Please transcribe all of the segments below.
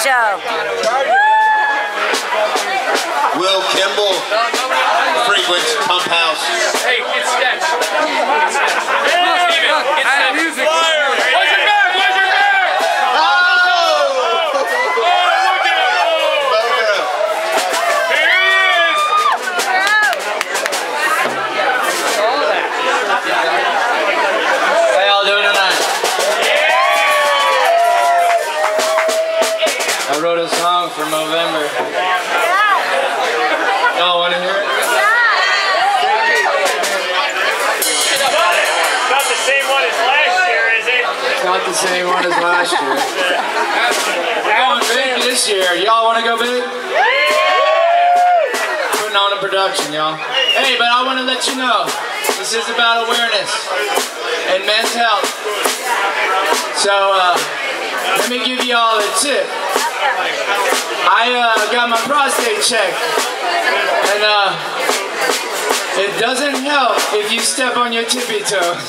show. Will Kimball frequents Pump House. Hey, it's sketch. I had music. Where's your bag? Where's your bag? Oh! Oh, look at him. Mocha. Here he is. How y'all doing tonight? I wrote a song for Movember. Y'all want to hear it? Not the same one as last year, is it? It's not the same one as last year. We're going big this year. Y'all want to go big? Putting on a production, y'all. Hey, but I want to let you know, this is about awareness and men's health. So, let me give y'all a tip. I got my prostate checked, and it doesn't help if you step on your tippy toes.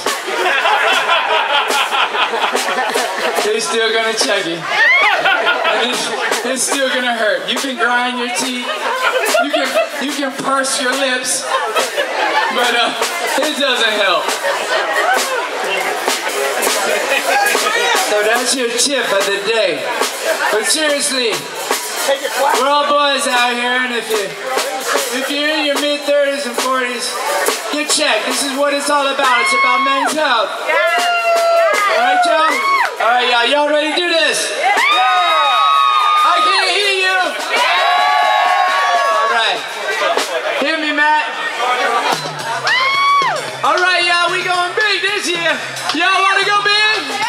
They're still gonna check you. And it's still gonna hurt. You can grind your teeth, you can purse your lips, but it doesn't help. So that's your tip of the day. But seriously, we're all boys out here, and if you're in your mid-30s and 40s, get checked. This is what it's all about. It's about men's health. All right, y'all? All right, y'all. Y'all ready to do this? I can't hear you. All right. Hear me, Matt? All right, y'all. We going big this year. Y'all want to go big?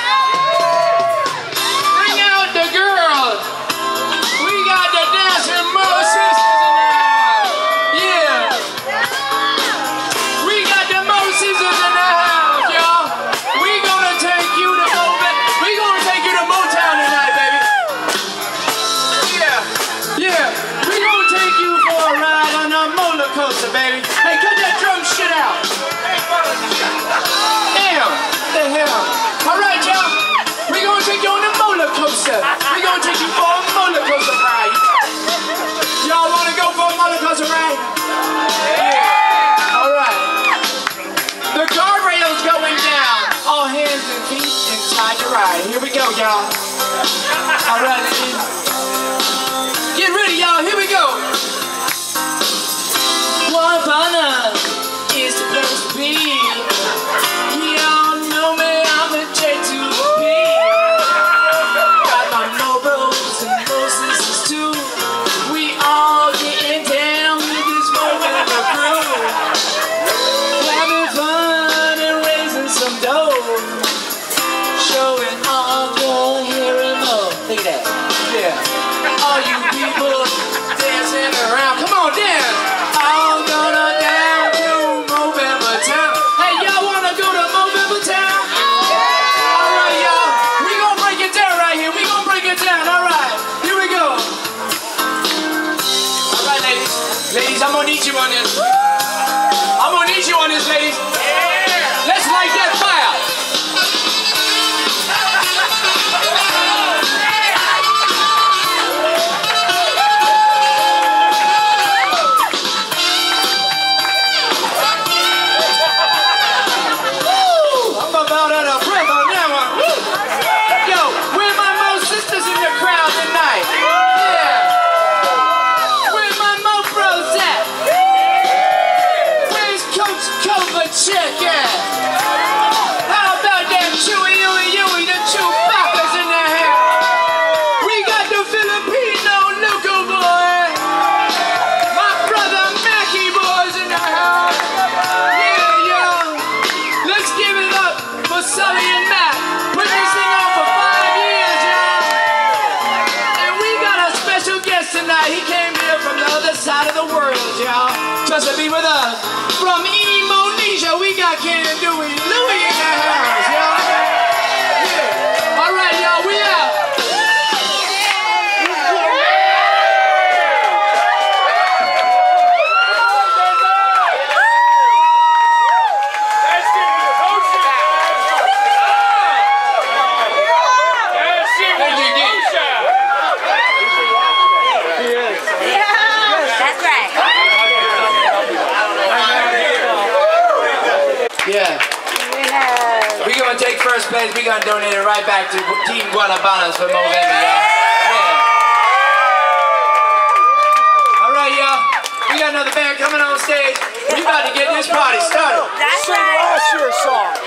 Bring out the girls. We got the dancing Mo sisters in the house. Yeah. We got the Mo sisters in the house, y'all. We gonna take you to Motown tonight, baby. Yeah. Yeah. We gonna take you for a ride on a roller coaster, baby. Hey, cut that drum shit out. Damn. What the hell? All right, y'all. We gonna take you on a roller coaster. We gonna take you for a roller coaster ride. Y'all wanna go for a roller coaster ride? Yeah. All right. The guardrail's going down. All hands and feet inside the ride. Here we go, y'all. All right, get ready, y'all. Here we go. Wapana is the place to be. Y'all know me, I'm the J to the P. Got my Mo bros and Mo sisters too. We all getting down with this Movember crew. Having fun and raising some dough. Showing all your hair and mo. Look at that. Yeah. All you people dancing around. Come on, dance. All gonna down to Movember Town. Hey, y'all wanna go to Movember Town? All right, y'all. We gonna break it down right here. We gonna break it down. All right. Here we go. All right, ladies. Ladies, I'm gonna need you on this. I'm gonna need you on this, ladies. Yeah. Let's light that fire. To be with us from Indonesia, we got Ken and Dewey Louie in the house, y'all. Yeah. All right, y'all, we out. Let's give it a Yeah. We're gonna take first place. We're gonna donate it right back to Team Guanabanas for Movember, yeah. All right, y'all. We got another band coming on stage. We about to get this party started. Sing last year's song.